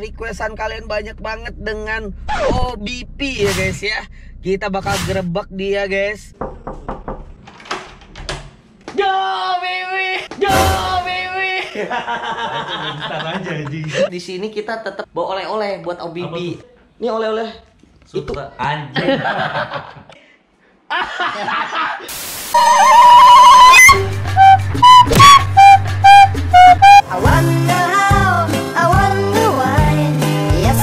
Requestan kalian banyak banget dengan OBP ya guys ya. Kita bakal gerebek dia guys. Yo baby, yo baby. Di sini kita tetap bawa oleh-oleh buat OBP. Ini oleh-oleh. Itu anjing. I wonder how, I wonder why. Yes.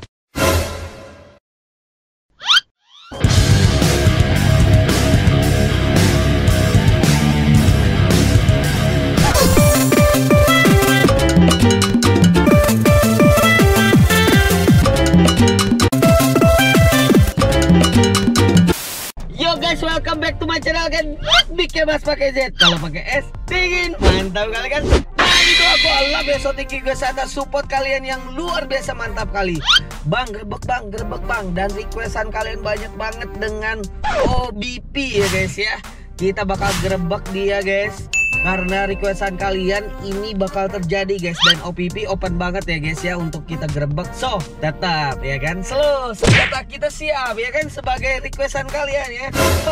Yo guys, welcome back to my channel kan. Bikin mas pakai Z. Kalau pakai S dingin, mantap kali kan. Itu aku Allah besok tinggi gue sana support kalian yang luar biasa mantap kali. Bang, gerebek bang. Dan requestan kalian banyak banget dengan OBP ya guys ya. Kita bakal gerebek dia guys. Karena requestan kalian ini bakal terjadi guys. Dan OBP open banget ya guys ya untuk kita gerebek. So, tetap ya kan. Slow, senjata kita siap ya kan. Sebagai requestan kalian ya.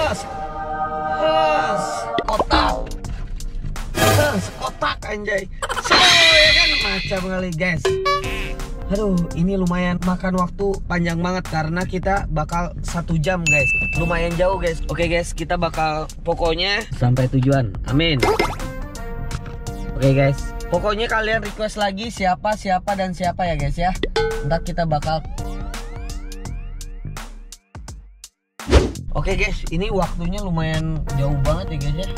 Kotak. Kotak anjay. Ya kan macam kali guys. Aduh, ini lumayan makan waktu panjang banget karena kita bakal 1 jam guys. Lumayan jauh guys. Oke guys, kita bakal pokoknya sampai tujuan. Amin. Oke guys, pokoknya kalian request lagi siapa dan siapa ya guys ya. Ntar kita bakal. Oke guys, ini waktunya lumayan jauh banget ya guys ya.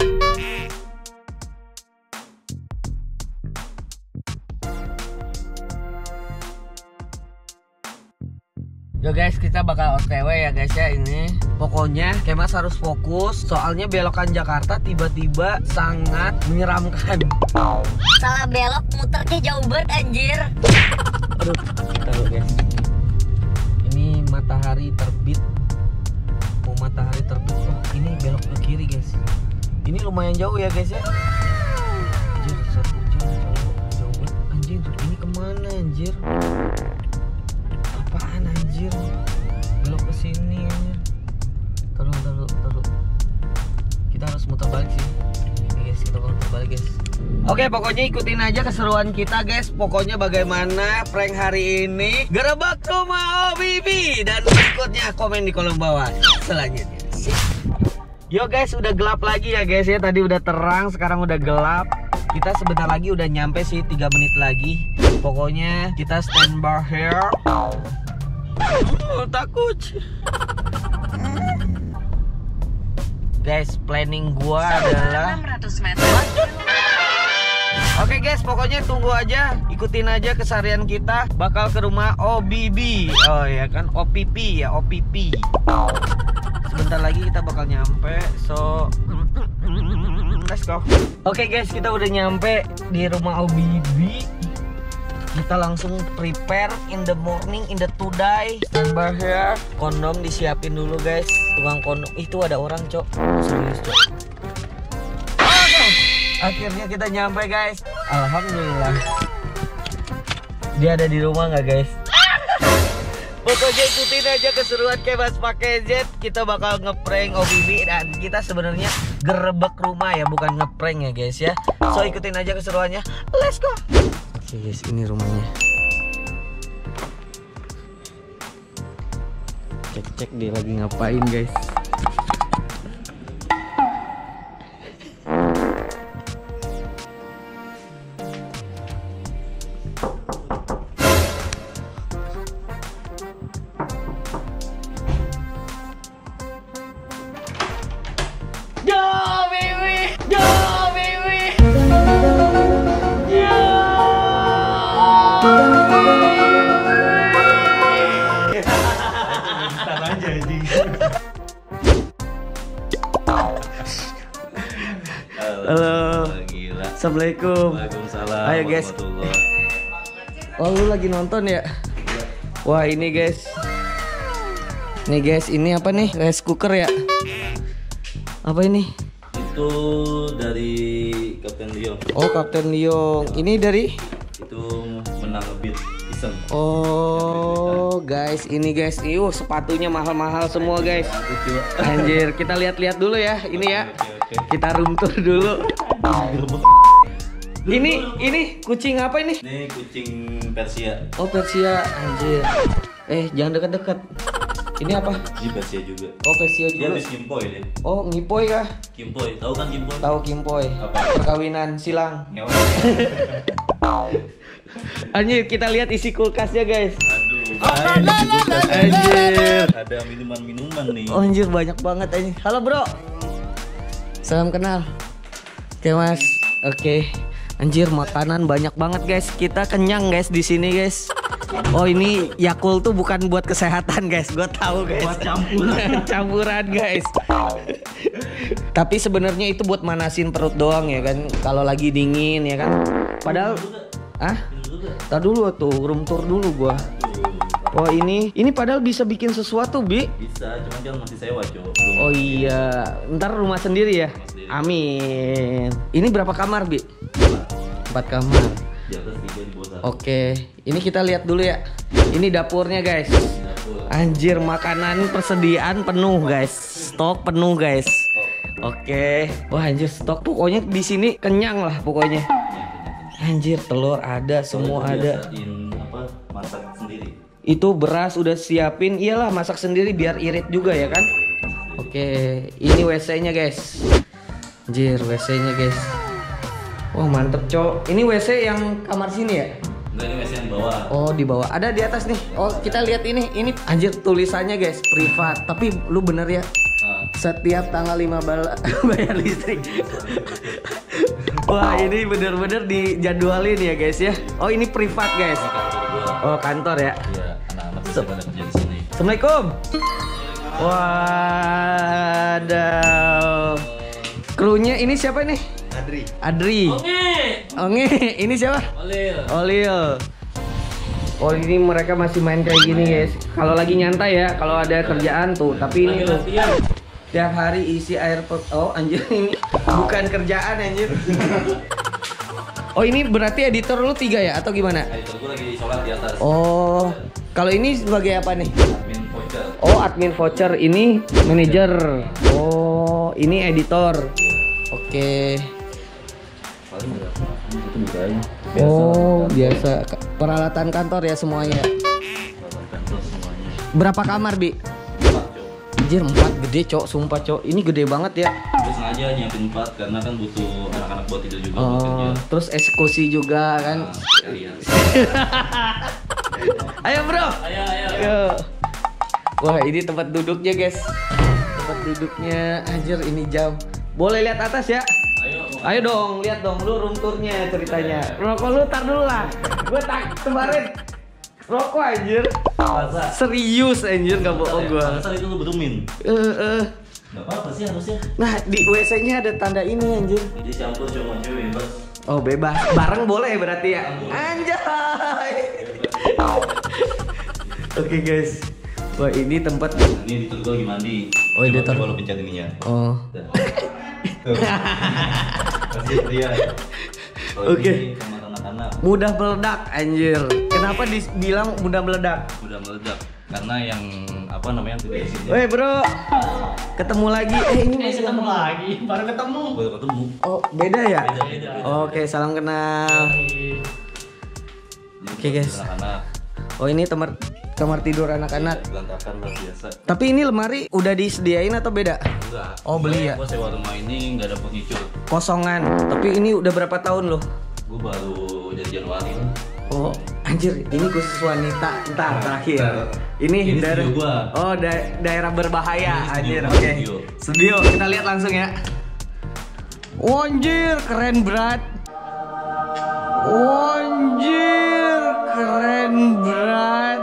Yo guys, kita bakal OTW ya guys ya ini. Pokoknya Kemas harus fokus, soalnya belokan Jakarta tiba-tiba sangat menyeramkan. Salah belok, muternya jauh banget anjir. Aduh, taruh guys. Ini matahari terbit. Mau matahari terbit. Oh, ini belok ke kiri guys. Ini lumayan jauh ya guys ya. Anjir, 1 jam jauh banget. Anjir, ini kemana anjir? Apaan anjir? Belok ke sini anjir. Taruh. Kita harus muter balik sih. Guys, kita bakal muter balik guys. Oke, pokoknya ikutin aja keseruan kita guys. Pokoknya bagaimana prank hari ini. Gerebek rumah OBP. Dan berikutnya komen di kolom bawah selanjutnya. Yo guys, udah gelap lagi ya guys ya. Tadi udah terang, sekarang udah gelap. Kita sebentar lagi udah nyampe sih, 3 menit lagi. Pokoknya kita stand by here. Takut. Guys, planning gua adalah 600 meter. Oke guys, pokoknya tunggu aja, ikutin aja keseharian kita. Bakal ke rumah OBP. Oh ya kan, OPP ya, OPP. Sebentar lagi kita bakal nyampe. So, let's go. Oke guys, kita udah nyampe di rumah OBP. Kita langsung prepare in the morning, in the today. Stand by here. Kondom disiapin dulu guys. Tukang kondom itu ada orang cok. Serius cok. Akhirnya kita nyampe guys. Alhamdulillah. Dia ada di rumah nggak guys? Pokoknya ikutin aja keseruan Kemas pakai Z. Kita bakal ngeprank OBP dan kita sebenarnya gerebek rumah ya, bukan ngeprank ya guys ya. So ikutin aja keseruannya. Let's go. Oke guys, ini rumahnya. Cek dia lagi ngapain guys. Halo. Gila. Assalamualaikum. Waalaikumsalam. Ayo guys. Oh, lu lagi nonton ya? Wah, ini guys. Nih guys, ini apa nih? Rice cooker ya? Apa ini? Itu dari Kapten Leo. Oh, Kapten Leo. Ini dari? Itu menang ngebit. iseng. Oh guys, ini guys, sepatunya mahal-mahal semua guys. Anjir, kita lihat-lihat dulu ya, ini ya. Kita room tour dulu. Ini kucing apa ini? Ini kucing Persia. Oh Persia, anjir. Jangan dekat-dekat. Ini apa? Ini Persia juga. Oh Persia Dia juga. habis kimpoy deh. Oh Ngipoy kah? Kimpoy, tahu kan kimpoy? Tahu Kimpoy. Apa? Perkawinan silang. Ngewe. Anjir, kita lihat isi kulkasnya guys. Aduh. Anjir. Ada minuman-minuman nih. Oh anjir, banyak banget anjir. Halo bro. Salam kenal. Oke mas. Oke. Anjir, makanan banyak banget guys. Kita kenyang guys di sini guys. Oh ini Yakult tuh bukan buat kesehatan guys. Gue tahu guys. Buat campuran. Campuran guys. Tapi sebenarnya itu buat manasin perut doang ya kan. Kalau lagi dingin ya kan. Padahal tar dulu tuh, room tour dulu gua. Oh ini padahal bisa bikin sesuatu Bi. Bisa, cuman kan masih sewa cowok. Oh iya, ntar rumah sendiri ya. sendiri. Amin. Ini berapa kamar Bi? 4 kamar. Di atas 3, di bawah 1. Oke, ini kita lihat dulu ya. Ini dapurnya guys. Dapur. Anjir, makanan persediaan penuh guys. Stok penuh guys. Oke. Wah anjir, stok pokoknya di sini kenyang lah pokoknya. Anjir, telur ada, semua ada. Biasain masak sendiri. Itu beras udah siapin, iyalah masak sendiri biar irit juga ya kan. Oke, ini WC-nya guys. Anjir, WC-nya guys. Wah mantep cok. Ini WC yang kamar sini ya? Enggak, ini WC yang bawah. Oh di bawah, ada di atas nih. Oh kita lihat ini anjir tulisannya guys, privat. Tapi lu bener ya? Setiap tanggal 5 bayar listrik. Wah ini bener-bener dijadwalin ya guys ya. Oh ini privat guys. Ini kantor gua. Oh kantor ya. Iya, anak-anak bisa pada kerja di sini. Assalamualaikum. Waduh. Krunya ini siapa nih? Adri. Onge. Ini siapa? Olil. Oh ini mereka masih main kayak gini guys. Kalau lagi nyantai ya, kalau ada kerjaan tuh. Tapi ini tuh tiap hari isi air oh anjir ini bukan kerjaan anjir. Oh ini berarti editor lu 3 ya atau gimana? Editor gua lagi sholat di atas. Oh kalau ini sebagai apa nih? Admin voucher. Oh admin voucher, ini manajer. Oh ini editor. Oke. Paling berapa? Itu bukain. Oh biasa peralatan kantor ya semuanya. Peralatan kantor semuanya. Berapa kamar Bi? 4, cowok. Anjir 4 gede cok, sumpah cok. Ini gede banget ya. Gue sengaja nyiapin 4 karena kan butuh anak-anak buat tidur juga buat kerja. Oh, terus eksekusi juga kan. Sekalian. Ayo bro. Ayo. Yo. Wah ini tempat duduknya guys. Tempat duduknya anjir ini jam. Boleh lihat atas ya? Ayo dong, lihat dong lu room tournya ceritanya. Rokok lu tar dulu lah. Gue tak kemarin rokok anjir. Serius anjir nggak bohong gue. Masa itu lu berumin? Gak apa-apa sih harusnya. Nah di WC-nya ada tanda ini anjir. Jadi campur cowok cewek bebas. Oh bebas, bareng boleh berarti ya? Anjay. Oke guys. Wah ini tempat. Ini editor gue lagi mandi. Oh, editor. Coba lu pencet ininya. Oh. Kasih dia. Oke. Kamar anak-anak Mudah meledak anjir. Kenapa dibilang mudah meledak? udah meledak karena yang apa namanya tuh di sini. Woi bro, ketemu lagi. Ini masih ketemu lagi, baru ketemu. Baru ketemu. Oh beda ya? Beda. Oke salam kenal. Ini Oke, guys. Anak-anak. Oh ini kamar tidur anak-anak. Berantakan luar biasa. Tapi ini lemari udah disediain atau beda? Enggak. Oh, beli ya? Gue sewa rumah ini nggak ada furniture. Kosongan. Tapi ini udah berapa tahun loh? Gue baru dari Januari. Oh anjir, ini khusus wanita. Ntar terakhir. Ini daerah. studio gua. Oh daerah berbahaya. Ini studio Anjir, gua, oke. studio. Studio. Kita lihat langsung ya. Anjir, keren berat. Anjir, keren berat.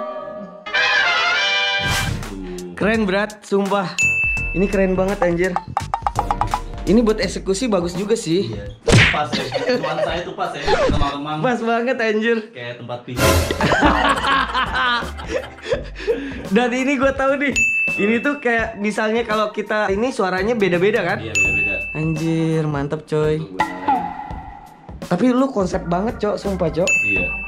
Keren berat, sumpah. Ini keren banget anjir. Ini buat eksekusi bagus juga sih. Iya. Pas ya. Nuansa itu pas ya. Remang-remang. Pas banget anjir. Kayak tempat pijat. Dan ini gue tahu nih. Ini tuh kayak misalnya kalau kita ini suaranya beda-beda kan? Iya beda-beda. Anjir, mantep coy. Tuh gue nyalain. Tapi lu konsep banget cok, sumpah cok. Iya.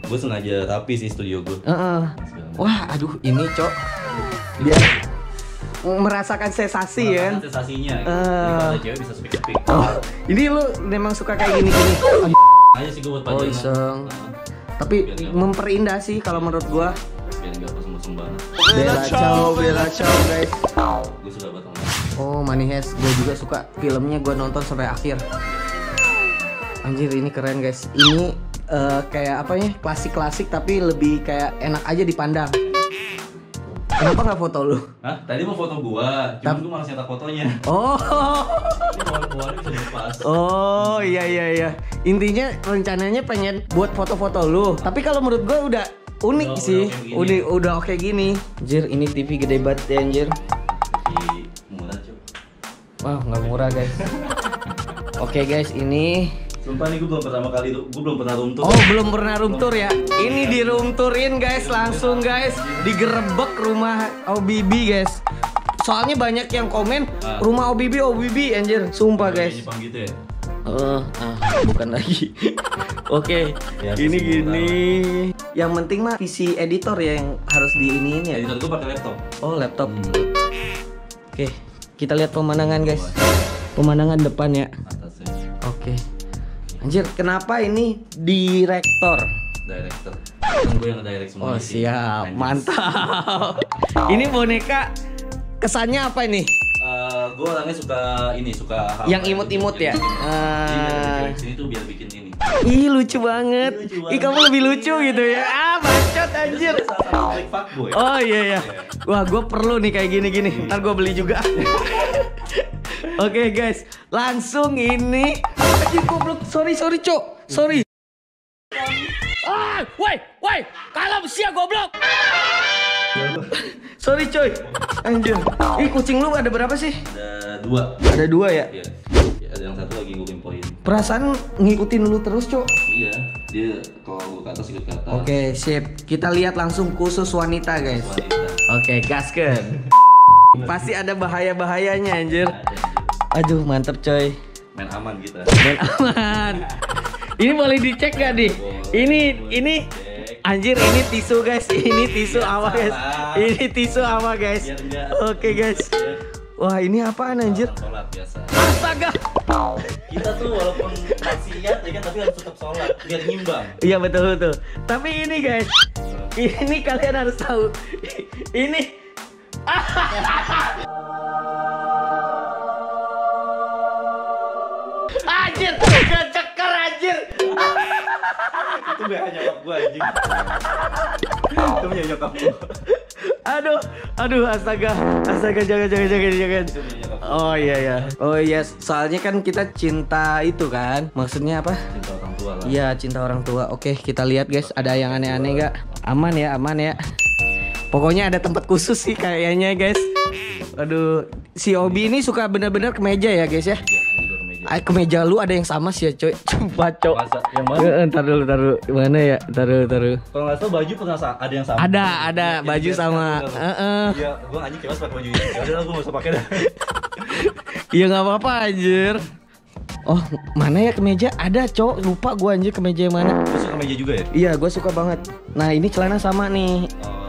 Gue sengaja rapi sih studio gue. Wah, aduh ini Cok. Biar merasakan sensasi ya. Merasakan sensasinya. Gitu. Jadi kalau ada cewek bisa speak. Ini lu memang suka kayak gini-gini. Aja sih gue buat Oh pajangan. iseng. Tapi memperindah sih kalau menurut gua. Biar nggak kosong-kosong banget. Bella ciao guys. Gue suka banget. Oh Money Heist, gue juga suka filmnya, gue nonton sampai akhir. Anjir ini keren guys. Ini kayak apa ya? Klasik-klasik tapi lebih kayak enak aja dipandang. Kenapa nggak foto lu? Hah? Tadi mau foto gua, cuman gua malas nyetak fotonya. Oh. Keluar bisa dilepas. Oh iya. Intinya rencananya pengen buat foto-foto lu. Tapi kalau menurut gue udah unik sih. Udah oke gini. Anjir ini TV gede banget ya anjir. Di murah cuy. Wah nggak murah guys. Oke guys ini. Sumpah nih gue belum pernah room tour. Oh belum pernah room tour ya. Ini di room tourin guys langsung guys. Digerebek rumah OBB guys. Soalnya banyak yang komen rumah OBB anjir. Sumpah guys. Jepang gitu ya. Bukan lagi. Oke, Ya, ini PC gini. Yang penting mah PC editor ya yang harus diiniin ya. Editor gue pakai laptop. Oh, laptop. Oke, kita lihat pemandangan guys. Pemandangan depan ya. Atasnya. Oke. Anjir, kenapa ini direktor? Director. Kan gue yang direct semua. Oh, siap. Mantap. Ini boneka kesannya apa ini? Gue orangnya suka hal Yang imut-imut ya? Jadi sini tuh biar bikin ini. Ih lucu banget. Ih kamu lebih lucu gitu ya. Bacot anjir. Oh iya. Wah gue perlu nih kayak gini-gini. Ntar gue beli juga. Oke guys, langsung ini. Anjir goblok. Sorry Cok. Sorry. Woi, kalem sia goblok. Sorry coy. Anjir. Ih kucing lu ada berapa sih? Ada 2. Ada 2 ya? Iya. Ada yang satu lagi gue impoin. Perasaan ngikutin lu terus, Cok. Iya, dia kalau gue ke atas ikut ke atas. Oke, sip. Kita lihat langsung khusus wanita, guys. Wanita. Oke, gaskeun. Pasti ada bahaya-bahayanya, anjir. Aduh, mantep, coy. Main aman kita. Dan aman. Ini boleh dicek gak nih? Ini anjir ini tisu guys. Ini tisu apa guys? Ini tisu apa guys? Oke guys. Wah, ini apaan anjir? Sholat biasa. Astaga. Kita tuh walaupun maksiat ya kan tapi harus tetap sholat biar nyimbang. Iya betul. Tapi ini guys, ini kalian harus tahu. Ini anjir, keceker anjir. Itu gak nyokap gue anjing. Itu punya nyokap gue. Aduh, astaga, jangan. Oh iya, soalnya kan kita cinta itu kan, maksudnya apa? Cinta orang tua lah. Iya, cinta orang tua. Oke, kita lihat guys, ada yang aneh-aneh nggak? Aman ya. Pokoknya ada tempat khusus sih kayaknya guys. Aduh, si Obi ini suka bener-bener kemeja ya guys ya. Kemeja lu ada yang sama sih ya coy. Sumpah cok. Yang mana? Ntar dulu. Mana ya? Ntar dulu. Kalau nggak salah baju pernah ada yang sama. Ada baju sama. Iya, gue anjing kelas pakai baju ini. Udah gue nggak usah pakai dah. Iya nggak apa-apa anjir. Oh mana ya kemeja? Ada cok. Lupa gue anjir kemeja yang mana. Lu suka meja juga ya? Iya gue suka banget. Nah ini celana sama nih.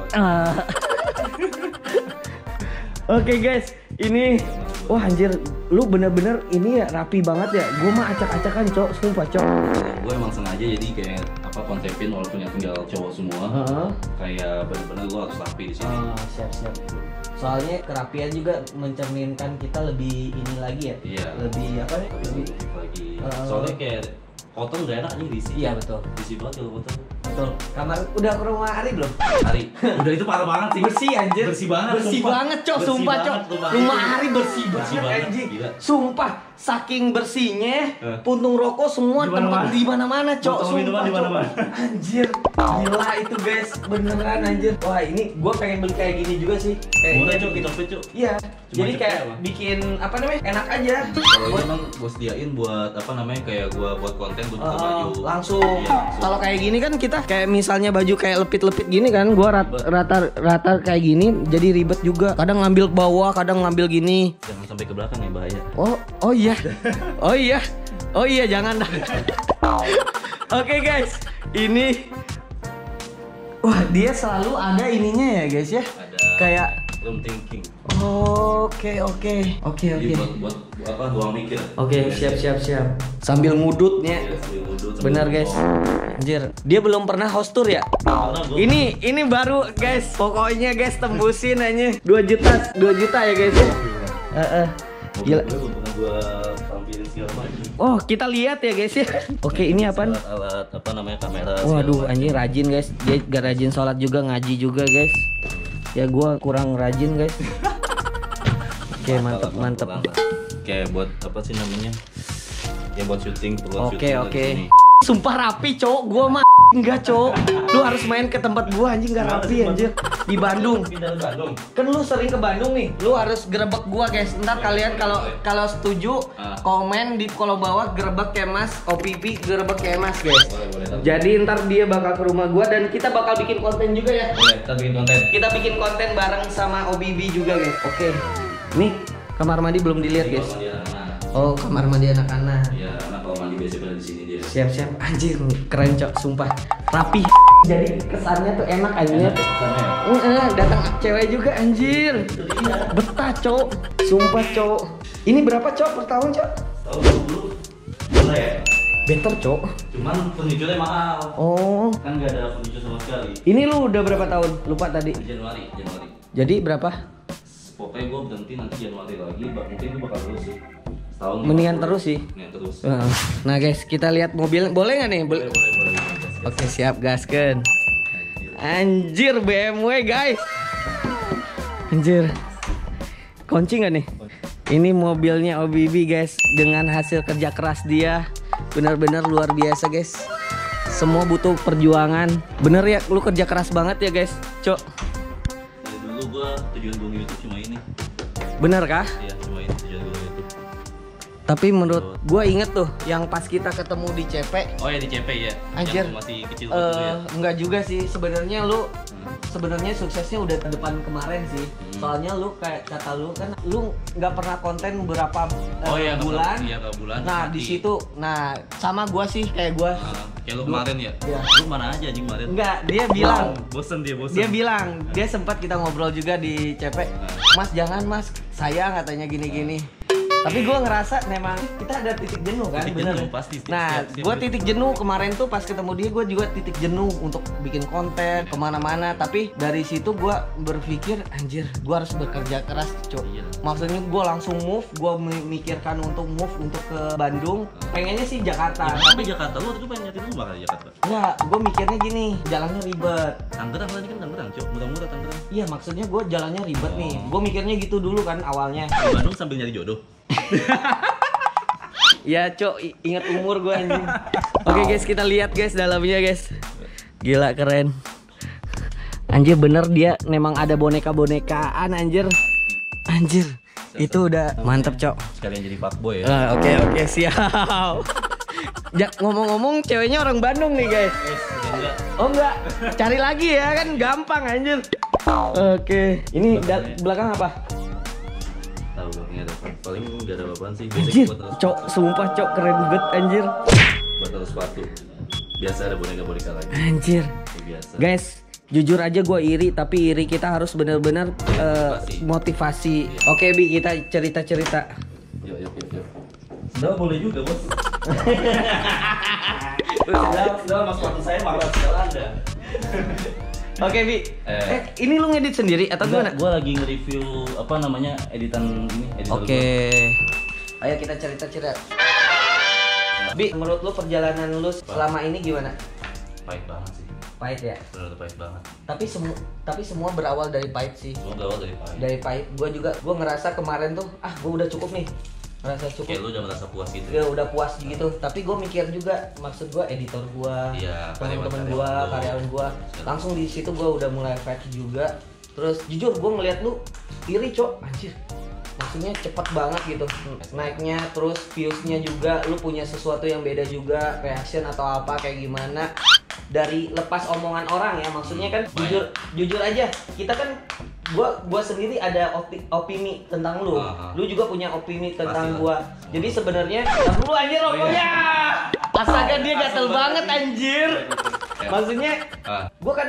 Oke guys, ini wah anjir, lu bener-bener ini ya rapi banget ya. Gue mah acak-acakan cok, sumpah cok. Gue emang sengaja jadi kayak apa konsepin walaupun yang tinggal cowok semua. Kayak bener-bener gue harus rapi di sini. Siap. Soalnya kerapian juga mencerminkan kita lebih ini lagi ya. Iya. Lebih apa nih? Lebih lagi. Soalnya kayak kotor udah enak nih diisi. Iya betul. Diisi banget kalau kotor. Betul. Kamar udah ke rumah Ari belum? Hari. Udah itu parah banget sih. Bersih anjir. Bersih banget. Bersih sumpah. banget cok, Bersih sumpah cok. banget, Rumah Ari bersih Bersih banget banget, anjing. gila. Sumpah, saking bersihnya puntung rokok semua Di tempat mana-mana. di mana-mana cok. Botol minuman di Cok. mana-mana. Anjir, gila itu guys, beneran anjir. Wah ini gue pengen beli kayak gini juga sih. Kayak Murah cok, kita cepet cok. Iya. Cuma Jadi cepet kayak apa? bikin apa namanya enak aja. Kalau ini emang gue sediain buat apa namanya kayak gue buat konten buat buka baju. Langsung. Iya, langsung. Kalau kayak gini kan kita kayak misalnya baju kayak lepit-lepit gini kan, gua rata kayak gini jadi ribet juga. Kadang ngambil ke bawah, kadang ngambil gini. Jangan sampai ke belakang ya bahaya. Oh iya, jangan dah. Oke guys, ini Wah, dia selalu ada ininya ya guys ya. Ada Kayak room thinking. Oke. Jadi buat apa ruang mikir. Oke, siap. Sambil ngudutnya. Iya, sambil ngudut, sambil Bener guys. ngomong. Anjir, dia belum pernah host tour ya? Karena gua- Ini baru guys. Pokoknya guys tembusin aja 2 juta ya guys ya. mobil Gila. gue belum pernah gue tampilin segala macam. Oh, kita lihat ya guys ya. Oke, ini apaan? Alat apa namanya kamera. Waduh, segala macam. anjing rajin guys. Dia gak rajin sholat juga, ngaji juga guys. Ya gua kurang rajin guys. Oke, mantep. Kurang lah. Kayak buat apa sih namanya? Ya buat syuting, perlu Oke. syuting. Sumpah rapi, cowok. Gua mah enggak, cowok. Lu harus main ke tempat gua anjing, gak rapi anjir. Di Bandung. Pindah ke Bandung. Kan lu sering ke Bandung nih. Lu harus gerebek gua, guys. Ntar kalian kalau setuju komen di kolom bawah gerebek Kemas, OPP gerebek Kemas, guys. Boleh. Jadi ntar dia bakal ke rumah gua dan kita bakal bikin konten juga ya. Boleh, kita bikin konten. Kita bikin konten bareng sama OBB juga, guys. Oke. Nih, kamar mandi belum dilihat, Jadi guys. kalau mandi anak-anak. Oh, kamar mandi anak-anak. Iya, anak kalau mandi biasa pada di sini dia. Siap. Anjir, keren, Cok. Sumpah. Rapi. Jadi kesannya tuh enak anjir. Sana. Datang cewek juga anjir. Betah, Cok. Sumpah, Cok. Ini berapa, Cok, per tahun, Cok? Tahu dulu. Boleh ya? Better, Cok. Cuman furniture mahal. Oh. Kan nggak ada furniture sama sekali. Ini lu udah berapa tahun? Lupa tadi. Januari. Jadi berapa? Pokoknya gue berhenti nanti Januari lagi, mungkin gue bakal terus sih. Setahun. Mendingan terus sih. Mendingan terus. Nah, guys, kita lihat mobil. Boleh nggak nih? Boleh. Oke, siap, gasken. Anjir, BMW, guys. Anjir. Kunci nggak nih? Ini mobilnya OBB, guys. Dengan hasil kerja keras dia. Benar-benar luar biasa, guys. Semua butuh perjuangan. Bener ya, lu kerja keras banget ya, guys. Cok. Dari dulu gue tujuan gue YouTube cuma ini. Bener kah? Iya, cuma ini tujuan gue YouTube. Tapi menurut gue inget tuh yang pas kita ketemu di CP. Oh ya di CP ya. Anjir. Yang masih kecil dulu ya. Enggak juga sih sebenarnya lu sebenarnya suksesnya udah ke depan kemarin sih. Soalnya lu kayak kata lu kan lu nggak pernah konten berapa bulan. Iya, berapa bulan. Nah, di situ sama gua sih kayak gua. Kayak lu kemarin ya? Iya. Lu mana aja anjing kemarin? Enggak, dia bilang. Bosen. Dia bilang, dia sempat kita ngobrol juga di CP. Mas jangan mas, sayang katanya gini-gini. Tapi gue ngerasa memang kita ada titik jenuh kan, Titik bener. jenuh, pasti. Nah, Setiap gue titik jenuh kemarin tuh pas ketemu dia, gue juga titik jenuh untuk bikin konten kemana-mana. Tapi dari situ gue berpikir, anjir, gue harus bekerja keras, cok. Iya. Maksudnya gue langsung move, gue memikirkan untuk move untuk ke Bandung. Pengennya sih Jakarta. Tapi Jakarta lu tuh pengen nyatin rumah di Jakarta. Enggak, gue mikirnya gini, jalannya ribet. Tangerang tadi kan Tangerang, Cok. Murah-murah Tangerang. Iya, maksudnya gue jalannya ribet nih. Gue mikirnya gitu dulu kan awalnya. Di Bandung sambil nyari jodoh. Ya cok, ingat umur gue anjing. Oke guys, kita lihat guys dalamnya guys. Gila keren. Anjir bener dia memang ada boneka-bonekaan anjir. Anjir, itu udah mantep cok. Sekalian jadi fuckboy ya. Oke, siap. Ngomong-ngomong ceweknya orang Bandung nih guys. Oh enggak, cari lagi ya kan gampang anjir. Oke, ini belakang apa? Tahu belakangnya ada. Paling enggak ada apa-apaan sih. Anjir, Buat taruh- cok, sumpah cok keren banget anjir. buat taruh sepatu. Biasa ada boneka-boneka lagi. Anjir. Itu biasa. Guys, jujur aja gue iri, tapi iri kita harus benar-benar motivasi. Oke Bi, kita cerita-cerita. Yuk. Udah boleh juga bos. Sudah mas sepatu saya malah sekarang Anda. Oke Bi, ini lu ngedit sendiri atau gimana? Gue lagi nge-review apa namanya editan ini. Editor Oke, ayo kita cerita-cerita. Bi, menurut lu perjalanan lu selama ini gimana? Pahit banget sih. Pahit ya? Bener pahit banget. Tapi semua berawal dari pahit sih. Semua berawal dari pahit. Dari pahit, gue ngerasa kemarin tuh, gue udah cukup nih. Ngerasa cukup. Kayak lu udah merasa puas gitu. Ya udah puas gitu, tapi gue mikir juga, maksud gue editor gue, Iya, teman-teman gue, karyawan-karyawan karyawan gue, langsung di situ gue udah mulai fake juga. Terus jujur gue ngeliat lu iri cok, anjir, maksudnya cepet banget gitu naiknya, terus viewsnya juga, lu punya sesuatu yang beda juga, reaction atau apa kayak gimana dari lepas omongan orang ya, maksudnya kan jujur aja kita kan. Gua sendiri ada opini tentang lu. Lu juga punya opini tentang gua. Jadi sebenarnya dulu anjir rokoknya. Astaga dia gatel banget anjir. Maksudnya gua kadang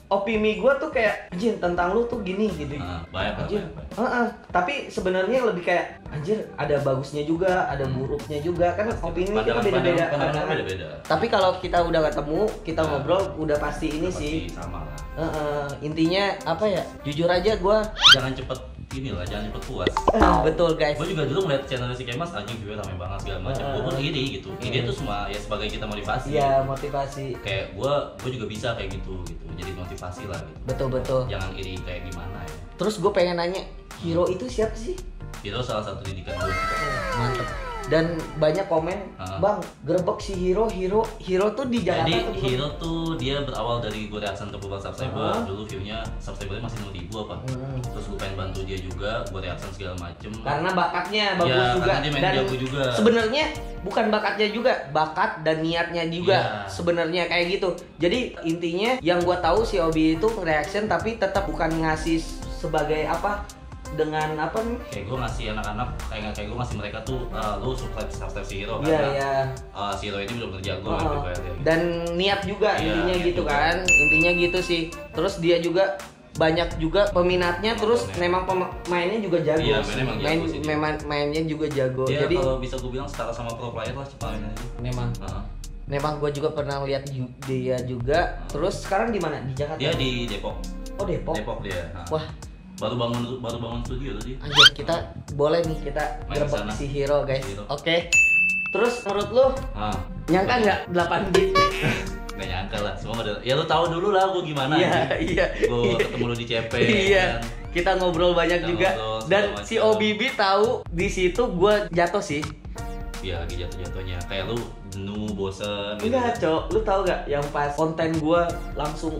opini gue tuh kayak anjir tentang lu tuh gini gitu. Banyak. Tapi sebenarnya lebih kayak anjir ada bagusnya juga, ada buruknya juga kan opini kita beda-beda. Tapi kalau kita udah ketemu, kita ngobrol udah pasti ini sih. Sama lah. Intinya apa ya? Jujur aja gue Jangan cepet jangan cepet puas. betul guys. Gue juga dulu ngeliat channel si Kemas anjing video rame banget segala macam. Gue pun iri gitu. Iri tuh semua ya sebagai kita motivasi. Iya, motivasi. Kayak gue juga bisa kayak gitu. Jadi motivasi lah gitu. Betul. Jangan iri kayak gimana ya. Terus gue pengen nanya, Hiro itu siapa sih? Hiro salah satu didikan gue. Mantep. Dan banyak komen, bang, gerbek si Hiro tuh di Jakarta. Jadi tuh Hiro tuh dia berawal dari gue reaction ke beberapa subscriber. Dulu viewnya subscribernya masih 6.000 apa. Terus gue pengen bantu dia juga, gue reaction segala macem. Karena bakatnya bagus ya, juga. Karena dia main Dan jago juga. sebenarnya bukan bakatnya juga, bakat dan niatnya juga. Sebenarnya kayak gitu. Jadi intinya yang gue tahu si Obi itu reaction tapi tetap bukan ngasih sebagai apa, dengan apa nih? Kayak gue ngasih anak-anak, kayak gue ngasih mereka tuh lu subscribe si Hiro Iya, karena si Hiro ini benar-benar jago gitu. Dan niat juga intinya gitu juga. kan. Intinya gitu sih. Terus dia juga banyak juga peminatnya, terus memang mainnya juga jago. Iya, mainnya juga jago. Dia Jadi kalau bisa gue bilang setara sama pro player lah cepat mainnya. Memang gue juga pernah lihat dia juga. Terus sekarang di mana? Di Jakarta? Dia di Depok. Oh, Depok. Depok dia. Wah, baru bangun studio tadi. anjir, kita boleh nih kita gerbek si Hiro guys. Oke. Terus menurut lu nyangka nggak 8 bit? Nggak nyangka lah, semua ya lu tahu dulu lah gue gimana. Iya. Gue ketemu lu di CP. Iya. Kan? Kita ngobrol banyak juga. Dan si OBB tahu di situ gue jatuh sih. Iya, lagi jatuh-jatuhnya. Kayak lu jenuh, bosen gitu. Enggak, Cok. Lu tahu gak yang pas konten gue langsung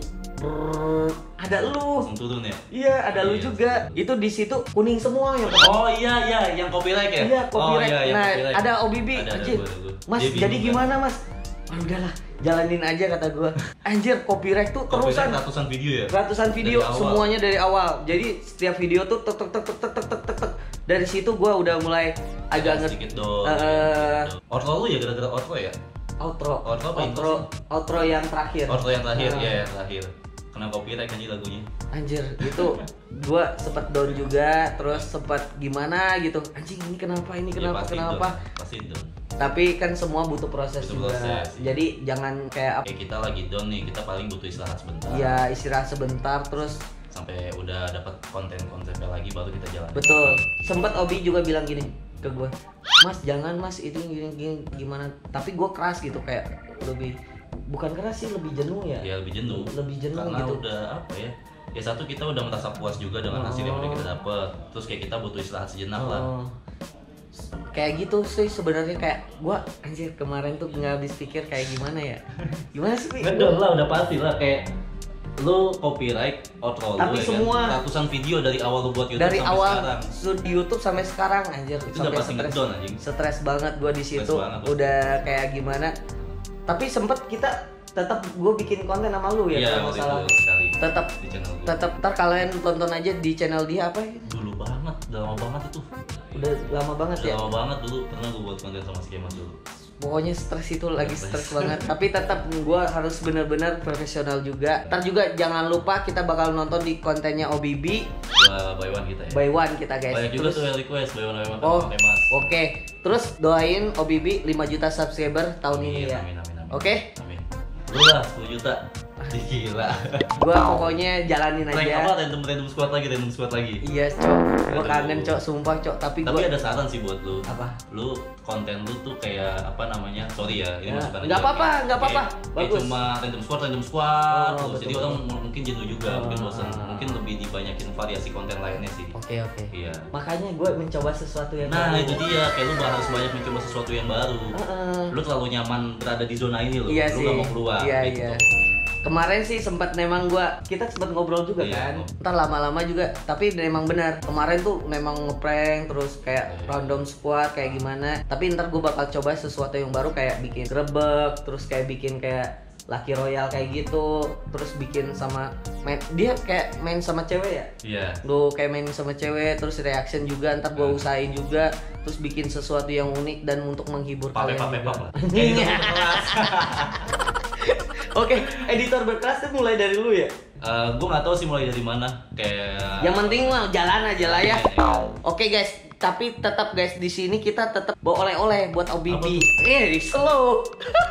ada lu. Langsung turun ya? Iya, ada lu juga. Itu di situ kuning semua yang Oh iya, yang copyright ya? Iya, copyright. Oh, iya, nah, copyright. ada OBB. Anjir. Mas, jadi gimana, Mas? Udahlah, jalanin aja kata gua. Anjir, copyright tuh terusan ratusan video ya? Ratusan video semuanya dari awal. Jadi setiap video tuh tek. Dari situ gua udah mulai agak sedikit dong. Outro lu ya gara-gara outro ya? Outro yang terakhir. Outro yang terakhir, ya yang terakhir. Kena copyright kan lagunya. Anjir, itu gua sempet down juga, terus sempet gimana gitu. Anjing, ini kenapa? Pasti down. Tapi kan semua butuh proses juga. Jadi jangan kayak Kayak kita lagi down nih, kita paling butuh istirahat sebentar. Iya, istirahat sebentar terus sampai udah dapat konten-kontennya lagi baru kita jalan. Betul. Sempet Obi juga bilang gini ke gue, Mas jangan Mas itu gini gimana. Tapi gue keras gitu, kayak lebih bukan keras sih, lebih jenuh ya. Iya, lebih jenuh karena gitu. Udah apa ya? Ya satu, kita udah merasa puas juga dengan hasil yang udah kita dapat. Terus kayak kita butuh istirahat sejenak lah. Kayak gitu sih sebenarnya, kayak gua anjir kemarin tuh nggak habis pikir kayak gimana ya. Gimana sih? Ngedon lah, udah pasti lah, kayak lu copyright outro tapi lu, semua kan? Ratusan video dari awal lu buat YouTube dari sampai awal sekarang. YouTube sampai sekarang anjir. Itu udah pasti ngedon anjing. Stres banget gua di situ. Udah kayak gimana. Tapi sempet kita tetap gue bikin konten sama lu ya, kalau masalah. Tetap di channel gue. Tetap ntar kalian tonton aja di channel dia apa ya? Dulu banget, udah lama banget itu. Udah lama banget ya. Lama banget dulu, pernah gue buat konten sama si Kemas dulu. Pokoknya stres itu lagi stres banget. Tapi tetap gue harus benar-benar profesional juga. Ntar juga jangan lupa kita bakal nonton di kontennya OBB. By one kita ya. By one kita guys. Banyak juga tuh yang request by one Kemas. Oke. Terus doain OBB 5 juta subscriber tahun ini ya. Amin. Oke. Amin. Lu lah 10 juta. Gila. Gua pokoknya jalanin aja. Rank apa? Random squad lagi. Iya, Cok. Gua kangen, Cok, sumpah, Cok. Tapi ada saran sih buat lu. Apa? Lu konten lu tuh kayak apa namanya? Sorry ya, ini masukan aja. Enggak apa-apa. Bagus. Cuma random squad terus. Jadi orang mungkin jenuh juga, mungkin bosan. Mungkin lebih dibanyakin variasi konten lainnya sih. Oke. Iya. Makanya gue mencoba sesuatu yang baru. Nah, itu dia, kayak lu harus banyak mencoba sesuatu yang baru. Lu terlalu nyaman berada di zona ini loh. Iya lu sih. gak mau keluar gitu. Iya. Kemarin sih kita sempat ngobrol juga kan. Ntar lama-lama juga, tapi memang benar. Kemarin tuh memang ngeprank terus kayak random squad kayak gimana. Tapi ntar gue bakal coba sesuatu yang baru, kayak bikin grebek, terus kayak bikin kayak Lucky Royale kayak gitu, terus bikin sama dia kayak main sama cewek ya. Iya. Gue kayak main sama cewek, terus reaction juga. Ntar gue usahain juga, terus bikin sesuatu yang unik dan untuk menghibur kalian. Pape lah. Oke, editor berkelas tuh mulai dari lu ya? Gue nggak tahu sih mulai dari mana. Kayak Yang penting mah jalan aja lah ya. Oke guys, tapi tetap guys di sini kita tetap bawa oleh-oleh buat OBB. Slow.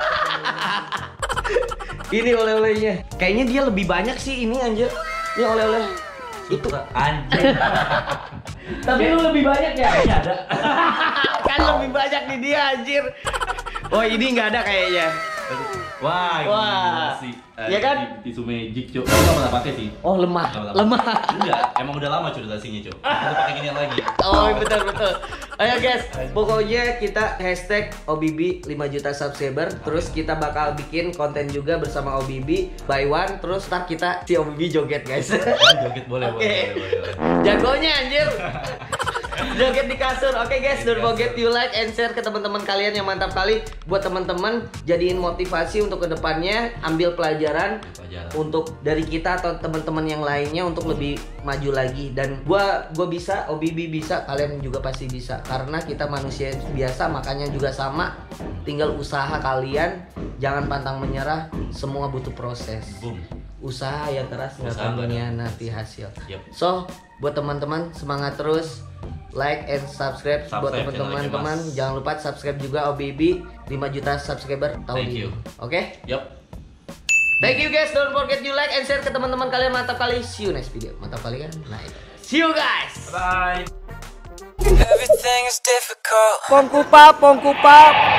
Ini oleh-olehnya. Kayaknya dia lebih banyak sih ini anjir. Ini oleh-oleh. Itu anjing. Tapi lu lebih banyak ya? Kayaknya ada. Kan lebih banyak nih dia anjir. Oh ini nggak ada kayaknya. Wah, Wah. sih. Ya kan? Tisu magic, Cuk. Gua nggak pernah pakai sih. Oh lemah. Enggak, emang udah lama Cuk dasinya, Cuk. Kita pakai ginian lagi. Oh betul. Ayo guys, pokoknya kita hashtag OBB 5 juta subscriber. Terus kita bakal bikin konten juga bersama OBB by one. Terus ntar kita si OBB joget guys. Joget boleh. Jagonya anjir. Joget di kasur. Oke guys, don't forget you like and share ke teman-teman kalian yang mantap kali. Buat teman-teman jadiin motivasi untuk kedepannya, ambil pelajaran untuk dari kita atau teman-teman yang lainnya untuk lebih maju lagi. Dan gua bisa, OBB bisa, kalian juga pasti bisa. Karena kita manusia biasa, makanya juga sama. Tinggal usaha kalian, jangan pantang menyerah. Semua butuh proses. Boom. Usaha yang keras nggak akan mengkhianati hasil. Yep. So, buat teman-teman semangat terus. Like and subscribe buat teman-teman. Jangan lupa subscribe juga OBB 5 juta subscriber tahun ini. Oke? Yup. Thank you guys. Don't forget you like and share ke teman-teman kalian. Mantap kali. See you next video. Mantap kali kan? Nah, itu. See you guys. Bye. Everything is difficult. Pongkupap.